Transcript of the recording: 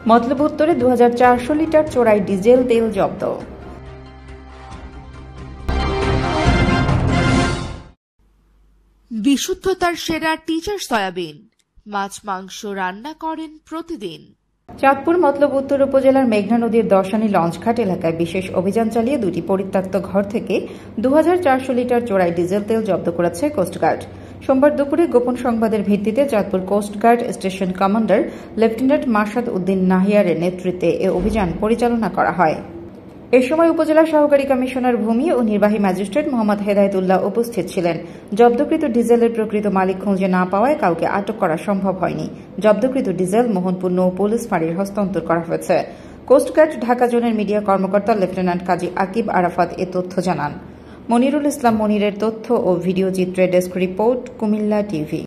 মতলব উত্তরে 2400 লিটার চোরাই ডিজেল তেল জব্দ। বিশুদ্ধতার সেরা টিচার সয়াবিন, মাছ মাংস রান্না করেন প্রতিদিন। চাঁদপুর মতলব উত্তর উপজেলার মেঘনা নদীর দর্শানী লঞ্চঘাট এলাকায় বিশেষ অভিযান চালিয়ে দুটি পরিত্যক্ত ঘর থেকে 2400 লিটার চোরাই ডিজেল তেল জব্দ করেছে কোস্টগার্ড। সোমবার দুপুরে গোপন সংবাদের ভিত্তিতে Chandpur coast guard station commander lieutenant Masad Uddin নাহিয়ারের নেতৃত্বে এ অভিযান পরিচালনা করা হয়। এ সময় উপজেলা সহকারী কমিশনার ভূমি ও নির্বাহী ম্যাজিস্ট্রেট মোহাম্মদ হেদায়েতুল্লাহ উপস্থিত ছিলেন। জব্দকৃত ডিজেলের প্রকৃত মালিক খুঁজে না পাওয়ায় কাউকে আটক করা সম্ভব হয়নি। জব্দকৃত ডিজেল মোহনপুর নৌ পুলিশ ফাঁড়ির হস্তান্তর করা হয়েছে। কোস্টগার্ড ঢাকা জোনের মিডিয়া কর্মকর্তা লেফটেন্যান্ট কাজী আকিব আরাফাত এ তথ্য জানান। মনিরুল ইসলাম মনিরের তথ্য ও ভিডিও চিত্রে ডেস্ক রিপোর্ট, কুমিল্লা টিভি।